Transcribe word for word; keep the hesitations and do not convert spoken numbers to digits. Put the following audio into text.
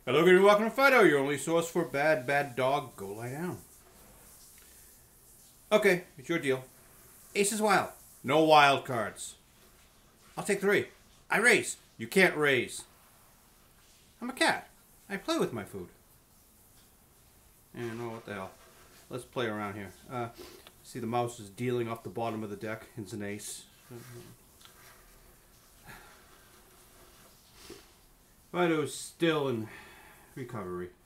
Hello, good and welcome to Phydeaux, your only source for bad, bad dog. Go lie down. Okay, it's your deal. Ace is wild. No wild cards. I'll take three. I raise. You can't raise. I'm a cat. I play with my food. And oh, what the hell. Let's play around here. Uh, see, the mouse is dealing off the bottom of the deck. It's an ace. Phydeau's still in recovery.